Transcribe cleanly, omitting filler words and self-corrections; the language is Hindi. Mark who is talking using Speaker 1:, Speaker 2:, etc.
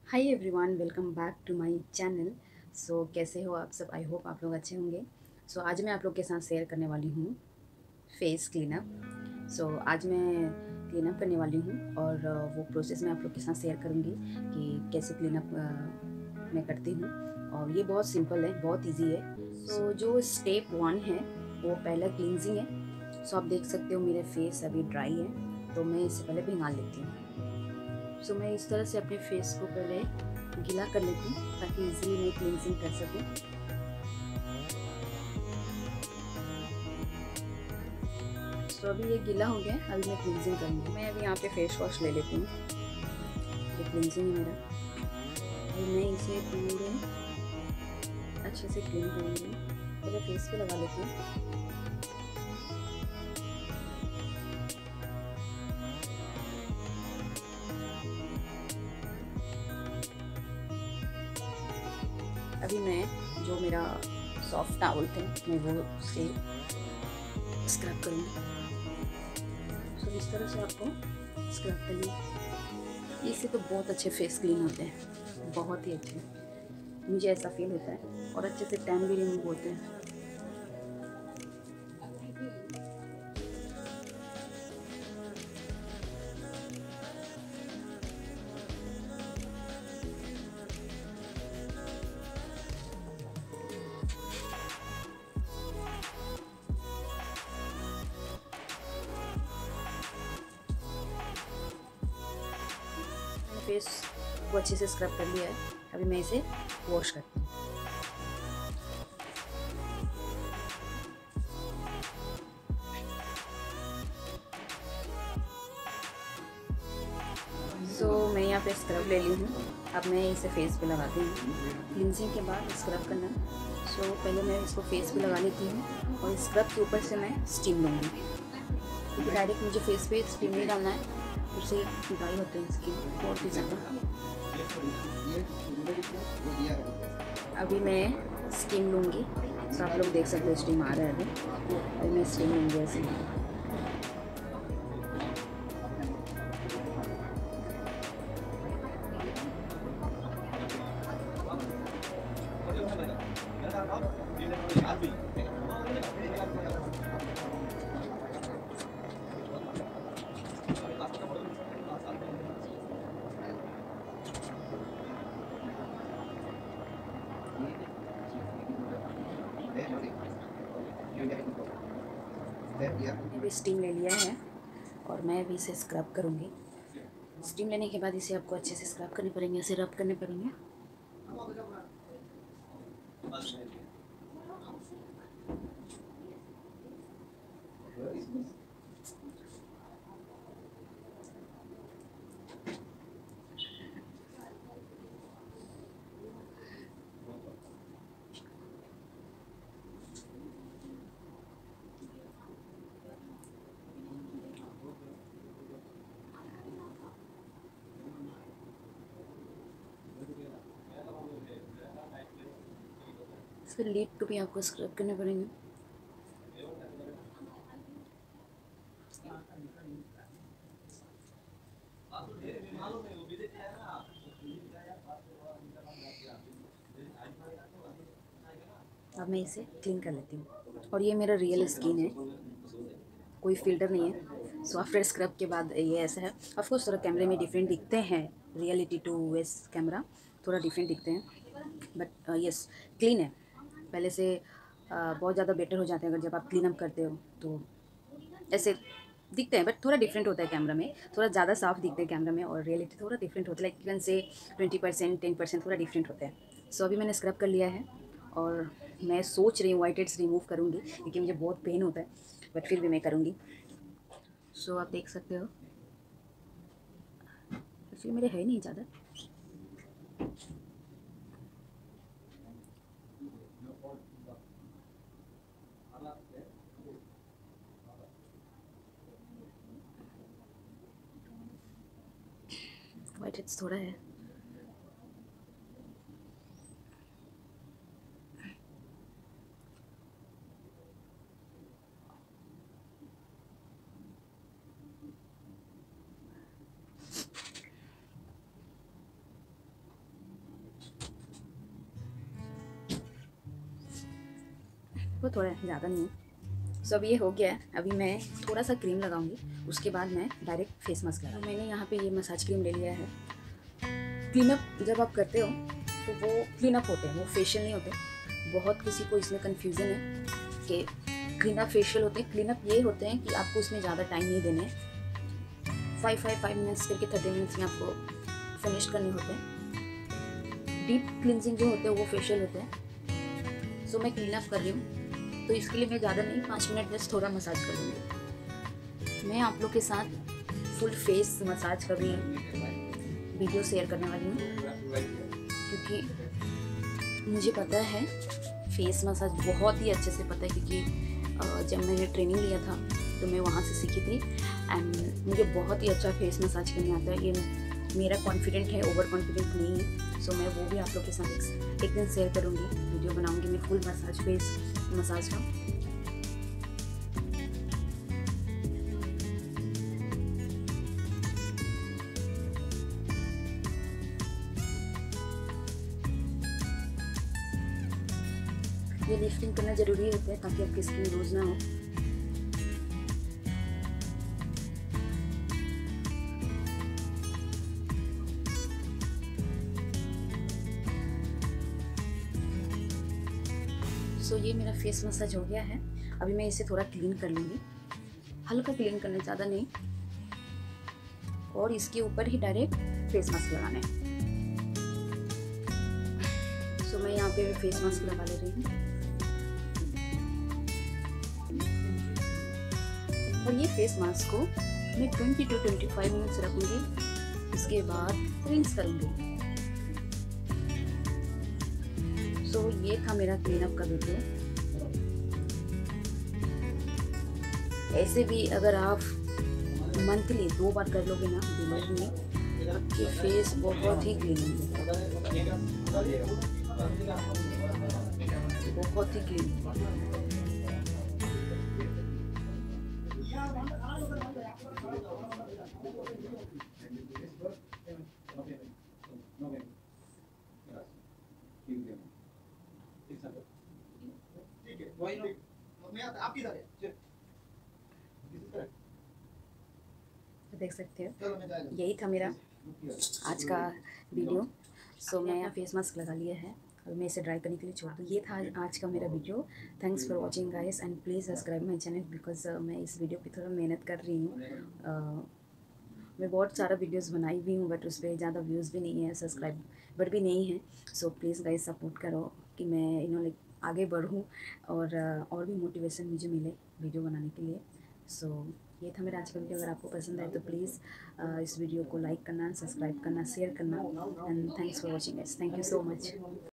Speaker 1: Hi everyone, welcome back to my channel. कैसे हो आप सब? आई होप आप लोग अच्छे होंगे। आज मैं आप लोग के साथ शेयर करने वाली हूँ फेस क्लीनअप। आज मैं क्लीनअप करने वाली हूँ और वो प्रोसेस मैं आप लोग के साथ शेयर करूँगी कि कैसे क्लीनअप मैं करती हूँ। और ये बहुत सिंपल है, बहुत इजी है। जो स्टेप वन है वो पहला क्लींजिंग है। आप देख सकते हो मेरे फेस अभी ड्राई है, तो मैं इससे पहले भिंगा लेती हूँ। मैं इस तरह से अपने फेस को पहले गीला कर लेती हूँ ताकि इजीली मैं क्लींजिंग कर सकूँ। अभी ये गीला हो गया है, अभी मैं क्लींजिंग करूँगी। मैं अभी यहाँ पे फेस वॉश ले लेती हूँ। ये क्लींजिंग है मेरा। अभी मैं इसे पूरे अच्छे से क्लीन करूँगी। पहले फेस पे लगा लेती हूँ। अभी मैं जो मेरा सॉफ्ट टॉवल थे मैं वो से स्क्रब करूँगी। इस तरह से आपको स्क्रब करनी। इससे तो बहुत अच्छे फेस क्लीन होते हैं, बहुत ही अच्छे। मुझे ऐसा फील होता है और अच्छे से टैन भी रिमूव होते हैं। फेस को अच्छे से स्क्रब कर लिया है, अभी मैं इसे वॉश करती हूँ। मैं यहाँ पे स्क्रब ले ली हूँ। अब मैं इसे फेस पे लगाती हूँ। क्लिनजिंग के बाद स्क्रब करना। पहले मैं इसको फेस पे लगा लेती हूँ और स्क्रब के ऊपर से मैं स्टीम लूँगी, क्योंकि डायरेक्ट मुझे फेस पे स्टीम नहीं डालना है, उससे ड्राई होते हैं स्किन बहुत ही ज़्यादा। अभी मैं स्टीम लूँगी। आप लोग देख सकते हो स्टीम आ रहा है अभी मैं स्टीम लूँगी ऐसे। अभी स्टीम ले लिया है और मैं अभी इसे स्क्रब करूँगी। स्टीम लेने के बाद इसे आपको अच्छे से स्क्रब करने पड़ेंगे, इसे रब करने पड़ेंगे। फिर लिप को भी आपको स्क्रब करने पड़ेंगे। अब मैं इसे क्लीन कर लेती हूँ और ये मेरा रियल स्किन है, कोई फिल्टर नहीं है। आफ्टर स्क्रब के बाद ये ऐसा है। ऑफकोर्स थोड़ा कैमरे में डिफरेंट दिखते हैं, रियलिटी टू वेस कैमरा थोड़ा डिफरेंट दिखते हैं, बट यस क्लीन है। पहले से बहुत ज़्यादा बेटर हो जाते हैं अगर जब आप क्लीन अप करते हो तो ऐसे दिखते हैं, बट थोड़ा डिफरेंट होता है कैमरा में, थोड़ा ज़्यादा साफ दिखते हैं कैमरा में और रियलिटी थोड़ा डिफरेंट होता है, लाइक इवन से 20% 10% थोड़ा डिफरेंट होता है। अभी मैंने स्क्रब कर लिया है और मैं सोच रही हूँ वाइट हेड्स रिमूव करूँगी, क्योंकि मुझे बहुत पेन होता है, बट फिर भी मैं करूँगी। आप देख सकते हो एक्चुअली मेरे है नहीं ज़्यादा। वाइट हेड्स थोड़ा है। को, थोड़ा ज़्यादा नहीं है। सो अब ये हो गया है। अभी मैं थोड़ा सा क्रीम लगाऊंगी, उसके बाद मैं डायरेक्ट फेस मास्क लगाऊंगी। मैंने यहाँ पे ये मसाज क्रीम ले लिया है। क्लीनअप जब आप करते हो तो वो क्लीनअप होते हैं, वो फेशियल नहीं होते। बहुत किसी को इसमें कन्फ्यूज़न है कि क्लीनअप फेशियल होते हैं। क्लीनअप ये होते हैं कि आपको उसमें ज़्यादा टाइम नहीं देने, 5 मिनट्स करके 30 मिनट्स में आपको फिनिश करने होते हैं। डीप क्लिनजिंग जो होते हैं वो फेशियल होते हैं। सो मैं क्लीनअप कर रही हूँ, तो इसके लिए मैं ज़्यादा नहीं, 5 मिनट बस थोड़ा मसाज कर लूँगी। मैं आप लोग के साथ फुल फेस मसाज का भी वीडियो शेयर करने वाली हूँ, क्योंकि मुझे पता है फेस मसाज बहुत ही अच्छे से पता है, क्योंकि जब मैंने ट्रेनिंग लिया था तो मैं वहाँ से सीखी थी एंड मुझे बहुत ही अच्छा फेस मसाज करने आता है। ये मेरा कॉन्फिडेंट है, ओवर कॉन्फिडेंट नहीं है। सो मैं वो भी आप लोग के साथ एक दिन शेयर करूँगी, वीडियो बनाऊँगी मैं फुल मसाज, फेस मसाज का। ये लिफ्टिंग करना ज़रूरी होता है ताकि आपकी स्किन लूज ना हो। सो ये मेरा फेस मसाज हो गया है। अभी मैं इसे थोड़ा क्लीन कर लूँगी, हल्का क्लीन करना, ज़्यादा नहीं, और इसके ऊपर ही डायरेक्ट फेस मास्क लगाना है। सो मैं यहाँ पे फेस मास्क लगा ले रही हूँ, और ये फेस मास्क को मैं 20 to 25 मिनट्स रखूँगी, उसके बाद रिंस करूँगी। सो ये था मेरा क्लीनअप का वीडियो। ऐसे भी अगर आप मंथली 2 बार कर लोगे ना दिमाग में, आपकी फेस बहुत ही क्लीन होगी, बहुत ही क्लीन। देख सकते हो, यही था मेरा आज का वीडियो। सो मैं यहाँ फेस मास्क लगा लिया है, और मैं इसे ड्राई करने के लिए छोड़ दूँ। ये था आज का मेरा video. Thanks for watching guys, and please subscribe my channel, because मैं इस वीडियो पे थोड़ा मेहनत कर रही हूँ। मैं बहुत सारा वीडियोस बनाई भी हूँ, बट उस पर ज़्यादा व्यूज़ भी नहीं है, सब्सक्राइबर भी नहीं है। सो प्लीज़ गाइस सपोर्ट करो कि मैं आगे बढ़ूँ, और भी मोटिवेशन मुझे मिले वीडियो बनाने के लिए। सो ये था मेरा आज का वीडियो। अगर आपको पसंद आए तो प्लीज़ इस वीडियो को लाइक करना, सब्सक्राइब करना, शेयर करना, and thanks for watching guys. Thank you so much.